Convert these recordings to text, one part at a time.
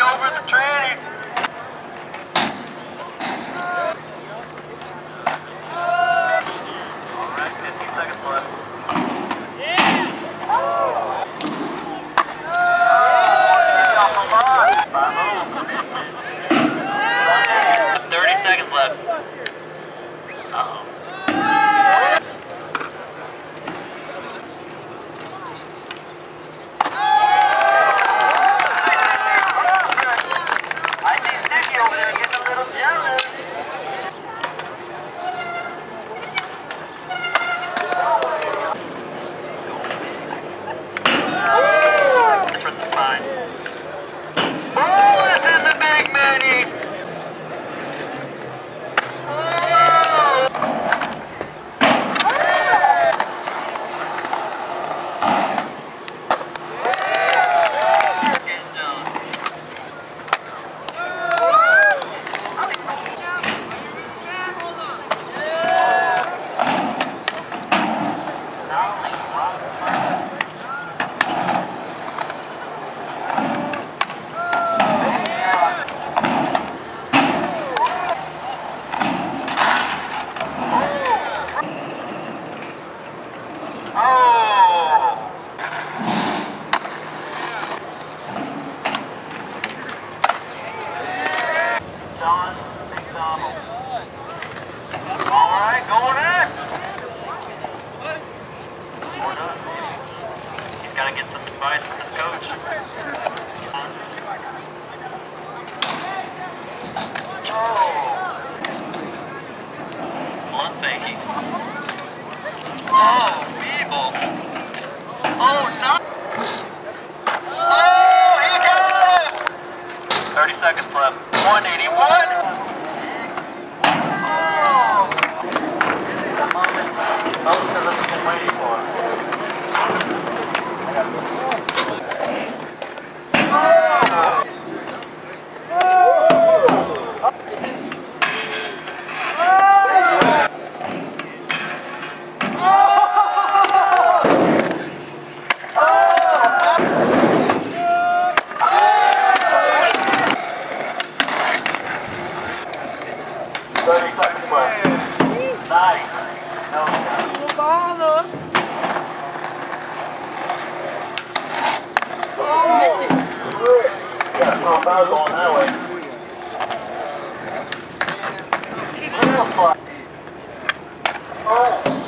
over the tranny. All right, 15 seconds left. Yeah! Oh! 30 seconds left. Uh-oh. I see Sticky over there getting a little jealous. Fine. Oh, this is the big Manny. Alright, going in. We're done. He's got to get some advice from his coach. Oh. Blunt faking. Oh, evil. Oh, no. Oh, he got it. 30 seconds left. 181. Most of us have been waiting for. Nice. No. Missed it. Yeah, so I was going that way. Real fly. Oh.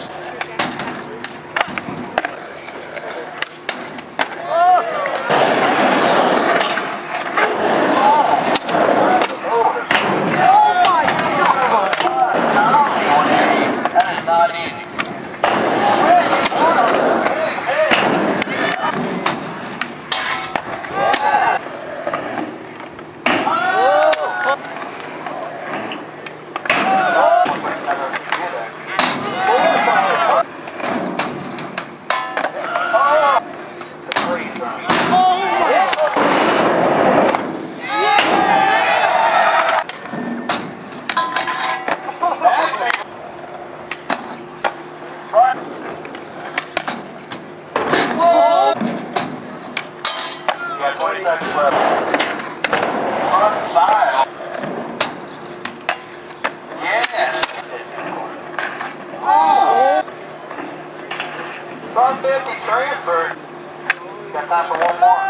Yeah, 20 seconds left. On fire. Yes. Oh. 150 transfer. Got time for one more.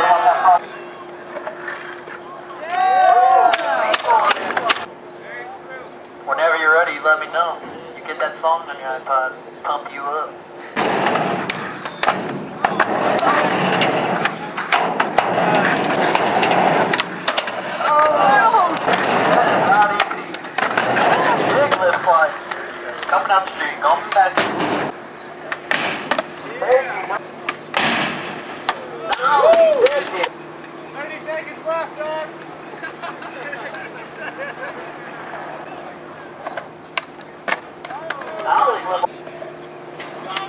Whenever you're ready, let me know. You get that song on your iPod, pump you up. Coming out the street, going back. Hey, no, he did it. 30 seconds left, dog. Ollie,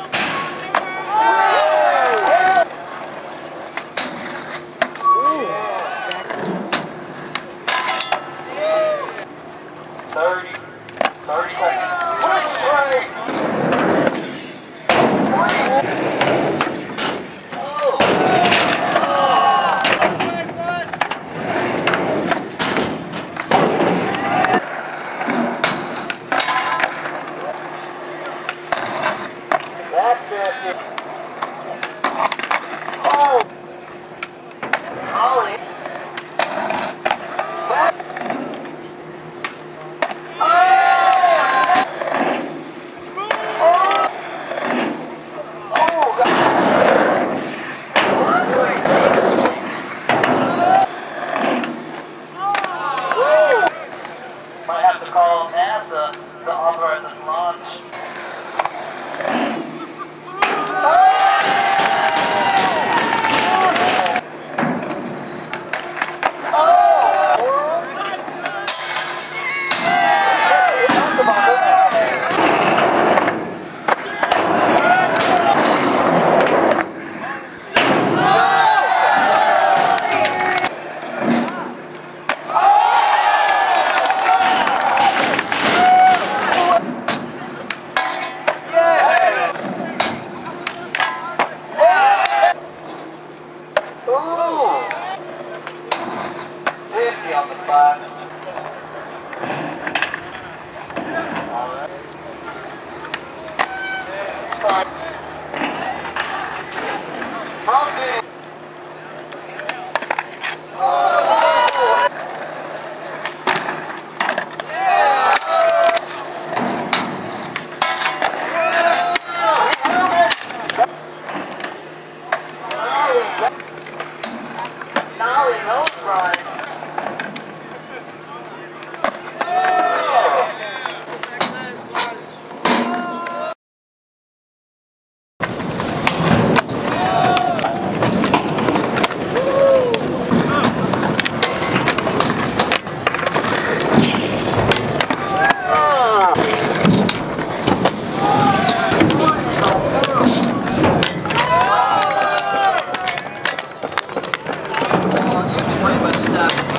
on the spot. Nollie nose run. But